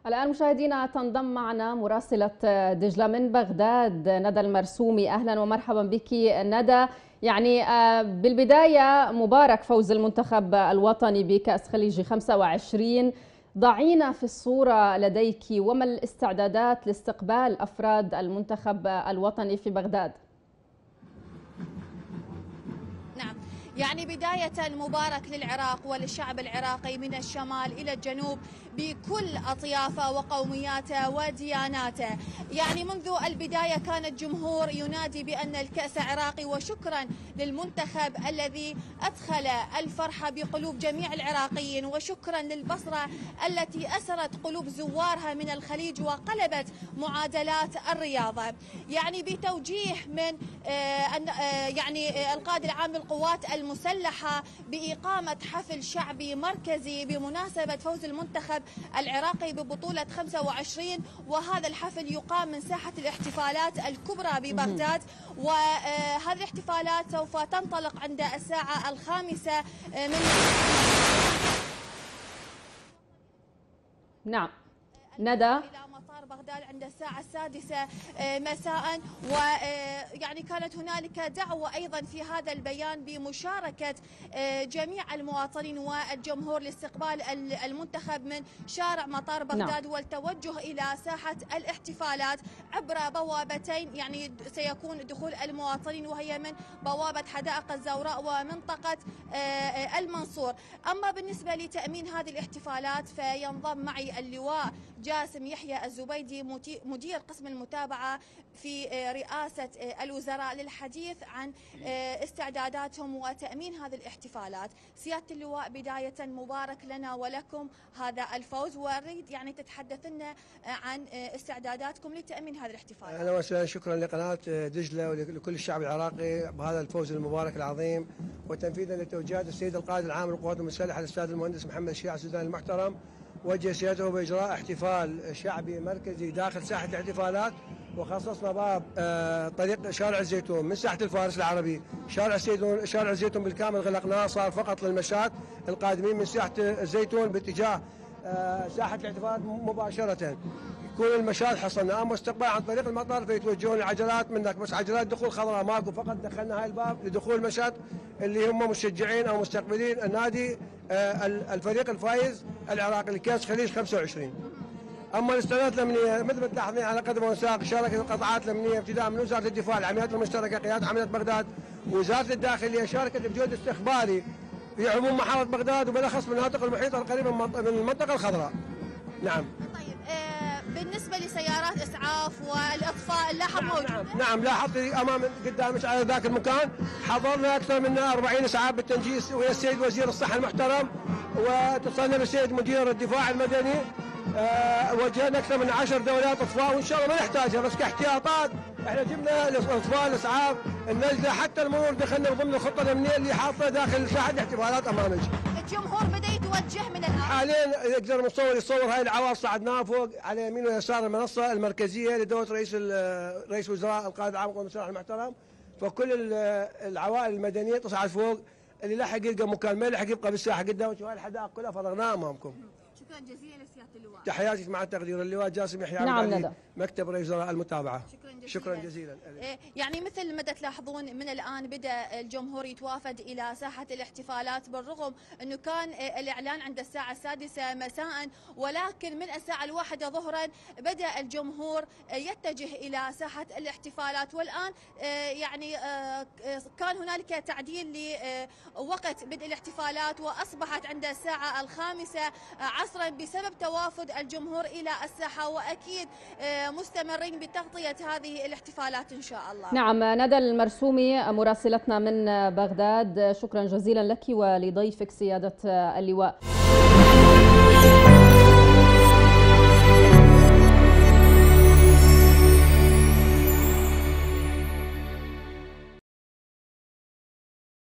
الآن مشاهدينا تنضم معنا مراسلة دجلة من بغداد ندى المرسومي. أهلا ومرحبا بك ندى. بالبداية مبارك فوز المنتخب الوطني بكأس خليجي 25. ضعينا في الصورة لديك، وما الاستعدادات لاستقبال أفراد المنتخب الوطني في بغداد؟ يعني بداية مبارك للعراق وللشعب العراقي من الشمال إلى الجنوب بكل أطيافه وقومياته ودياناته. يعني منذ البداية كان الجمهور ينادي بأن الكأس عراقي، وشكرا للمنتخب الذي أدخل الفرحة بقلوب جميع العراقيين، وشكرا للبصرة التي أسرت قلوب زوارها من الخليج وقلبت معادلات الرياضة. يعني بتوجيه من القائد العام للقوات المسلحة بإقامة حفل شعبي مركزي بمناسبة فوز المنتخب العراقي ببطولة 25، وهذا الحفل يقام من ساحة الاحتفالات الكبرى ببغداد، وهذه الاحتفالات سوف تنطلق عند الساعة 5 من نعم ندى بغداد عند الساعة 6 مساء. ويعني كانت هنالك دعوة أيضا في هذا البيان بمشاركة جميع المواطنين والجمهور لاستقبال المنتخب من شارع مطار بغداد، والتوجه إلى ساحة الاحتفالات عبر بوابتين. يعني سيكون دخول المواطنين وهي من بوابة حدائق الزوراء ومنطقة المنصور. أما بالنسبة لتأمين هذه الاحتفالات فينضم معي اللواء جاسم يحيى الزبيدي مدير قسم المتابعة في رئاسة الوزراء للحديث عن استعداداتهم وتأمين هذه الاحتفالات. سيادة اللواء، بداية مبارك لنا ولكم هذا الفوز، وأريد يعني تتحدث لنا عن استعداداتكم لتأمين هذه الاحتفالات. أهلا وسهلا، شكرا لقناة دجلة ولكل الشعب العراقي بهذا الفوز المبارك العظيم، وتنفيذا لتوجيهات السيد القائد العام للقوات المسلحة الأستاذ المهندس محمد الشيع السوداني المحترم. وجه سيادته بإجراء احتفال شعبي مركزي داخل ساحة الاحتفالات، وخصصنا باب طريق شارع الزيتون من ساحة الفارس العربي شارع الزيتون بالكامل غلقناه، صار فقط للمشاة القادمين من ساحة الزيتون باتجاه ساحة الاحتفالات مباشرة. يكون المشاة حصلنا. اما استقبال عن طريق المطار فيتوجهون العجلات منك، بس عجلات دخول خضراء ماكو، فقط دخلنا هاي الباب لدخول المشاة اللي هم مشجعين او مستقبلين النادي الفريق الفائز العراقي لكأس خليج 25. اما الاستعدادات الامنيه مثل ما تلاحظين على قدم وساق، شاركت القطاعات الامنيه ابتداء من وزاره الدفاع، العمليات المشتركه، قياده عمليه بغداد، وزاره الداخليه شاركت بجهد استخباري في عموم محافظه بغداد وبالاخص من المناطق المحيطه القريبه من المنطقه الخضراء. نعم. طيب بالنسبه لسيارات اسعاف والاطفاء اللاحظ موجود؟ نعم لاحظت امام قدامك على ذاك المكان، حضرنا اكثر من 40 اسعاف بالتنجيس ويا السيد وزير الصحه المحترم، واتصلنا بالسيد مدير الدفاع المدني. وجهنا اكثر من 10 دورات اطفاء، وان شاء الله ما نحتاجها، بس كاحتياطات احنا جبنا الاطفاء الاسعاف النجده حتى المرور دخلنا ضمن الخطه الامنيه اللي حاطه داخل ساحه الاحتفالات امامك. الجمهور بدا يتوجه من الان. حاليا يقدر المصور يصور هاي العواصف، صعدناها فوق على يمين ويسار المنصه المركزيه لدوله رئيس وزراء القائد العام للقوات المسلحه المحترم. فكل العوائل المدنيه تصعد فوق، اللي لحق يلقى مكان، ما لحق يبقى بالساحه قدامك. وهاي الحدائق كلها فرغناها امامكم. شكرا جزيلا لسيادة اللواء. تحياتي مع التقدير اللواء جاسم يحيى نعم مكتب رئيس وزراء المتابعة. شكرا جزيلا. يعني مثل ما تلاحظون من الآن بدأ الجمهور يتوافد إلى ساحة الاحتفالات، بالرغم أنه كان الإعلان عند الساعة 6 مساء، ولكن من الساعة 1 ظهرا بدأ الجمهور يتجه إلى ساحة الاحتفالات. والآن يعني كان هنالك تعديل لوقت بدء الاحتفالات، وأصبحت عند الساعة 5 عصرا بسبب توافد الجمهور إلى الساحة، وأكيد مستمرين بتغطية هذه الاحتفالات إن شاء الله. نعم ندى المرسومي مراسلتنا من بغداد، شكرا جزيلا لك ولضيفك سيادة اللواء.